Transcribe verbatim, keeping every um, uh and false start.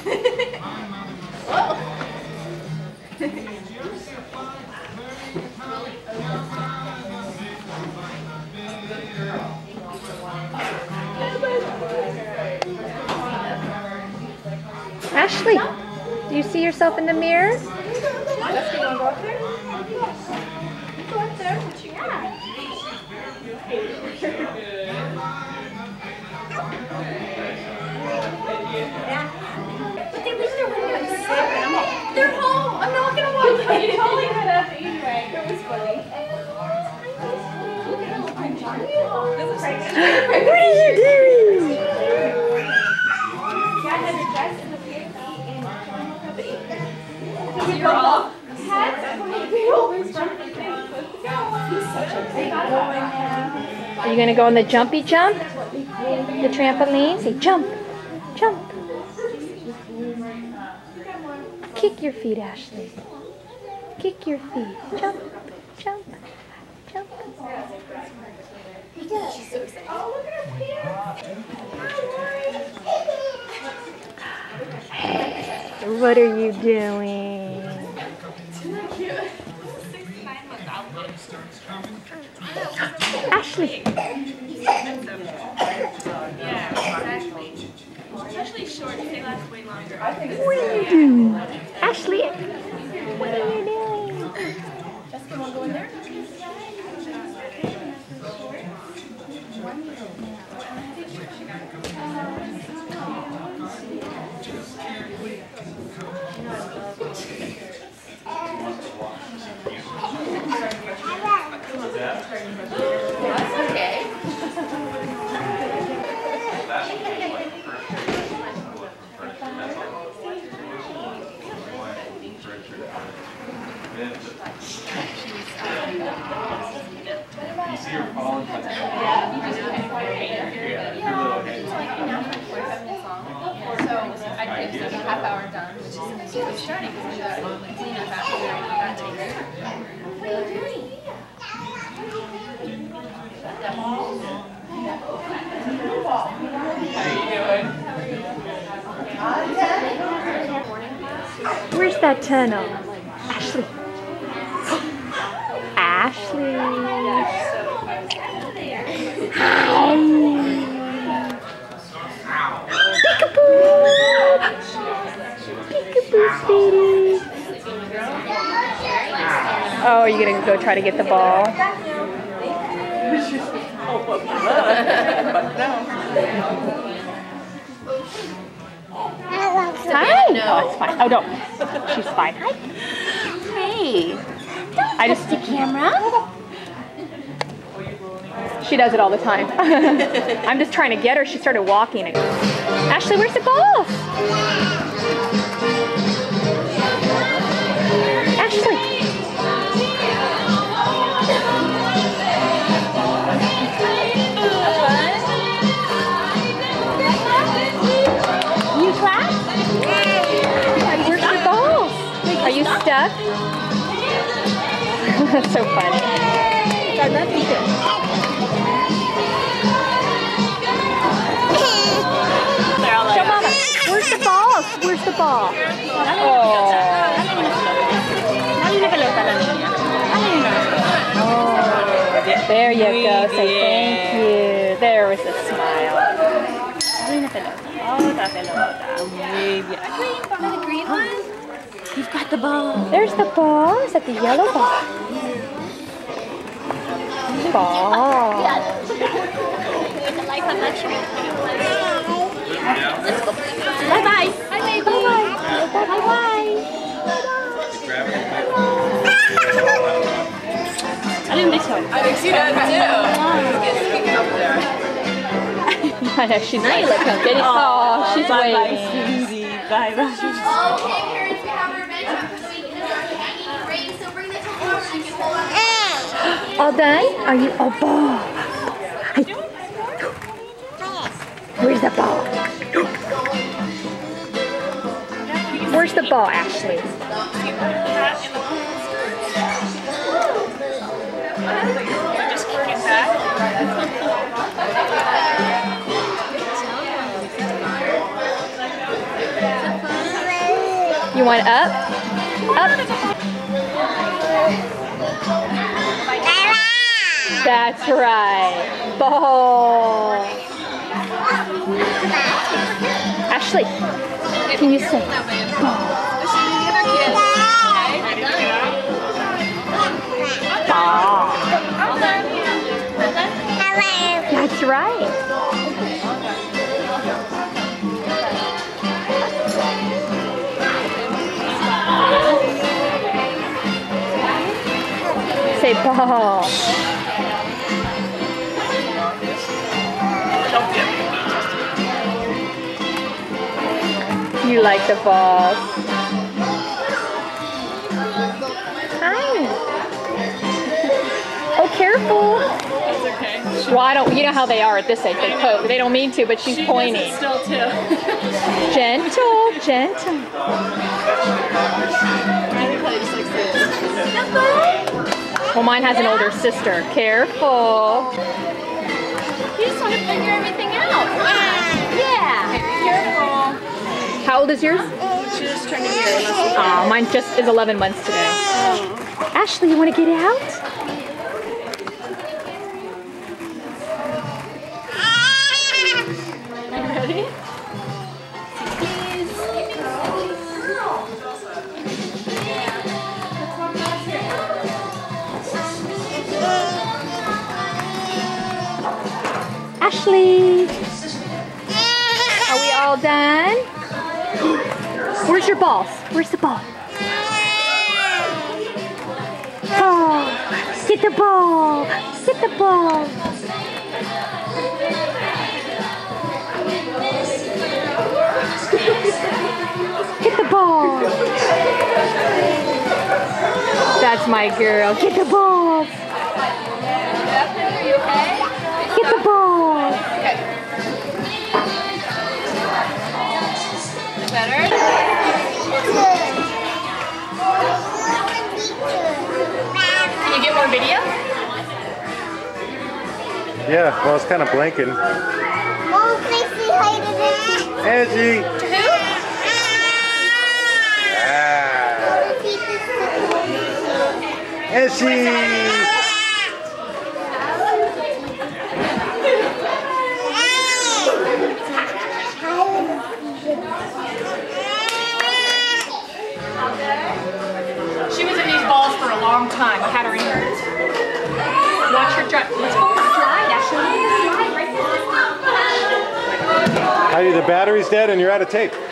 Ashley, do you see yourself in the mirror? Jessica, you want to go up there? Go up there. Yeah. But they leave their windows. They're home. I'm not going to watch it. You totally could have anyway. It was funny. What are you doing? Yeah, I had the dress and the pink and you're all hats. Are you going to go on the jumpy jump? The trampoline? Say jump, jump. Kick your feet, Ashley. Kick your feet. Jump, jump, jump. She's so excited. Oh, look at her feet. What are you doing? Ashley. Yeah, exactly. Especially short, they last way longer. What are you doing? Ashley, what are you doing? Jessica, want to go in there? That's okay. You see her falling like that. So I think it's a half hour done, which is super starting because we got clean up after that takes. What are you doing? Where's that tunnel? Ashley. Ashley. Hi. Peekaboo. Peekaboo, sweetie. Oh, are you going to go try to get the ball? Hi. No, it's fine. Oh, don't. She's fine. Hi. Hey. I just the camera. She does it all the time. I'm just trying to get her. She started walking. Ashley, where's the ball? Ashley. You clap? Where's your ball? Are you stuck? That's so funny. God, that's good. Show Mama. Where's the ball? Where's the ball? Oh. There you go. Say thank you. There was a smile. The green one? You've got the ball. There's the ball. Is that the yellow ball? Ball. Bye bye. Bye bye. Bye bye. Bye bye. I didn't think so. I think she does too. I know she's now you look getting, oh, she's bye waiting. Bye bye. Okay, parents, we have our bench up so we can start hanging rings. So bring this one forward and you hold on. All done? Are you? Oh, ball. Hey. Where's the ball? Where's the ball, Ashley? Just kick it back. You want up? Up. That's right. Ball. Ashley, can you say ball? Ball. That's right. Say ball. You like the balls. Hi. Oh, careful. It's okay. Well, I don't, you know how they are at this age. They poke. They don't mean to, but she's She pointing. does it still too. Gentle, gentle. Riley probably just likes this. Well, mine has an older sister. Careful. You just want to figure everything out. Yeah. Careful. How old is yours? She just turned a year. Oh, mine just is eleven months today. Ashley, you want to get out? Ready? Ashley, are we all done? Where's your balls? Where's the ball? Ball. Get the ball. Get the ball. Get the ball. That's my girl. Get the balls. Are you okay? Get the ball. Better? Can you get more video? Yeah, well, it's kind of blinking. Mom, please say hi to them. Angie! To who? Ah. Angie! She was in these balls for a long time. I had her in here. Watch her drive. Let's go slide, Ashley. Slide right there. Heidi, the battery's dead and you're out of tape.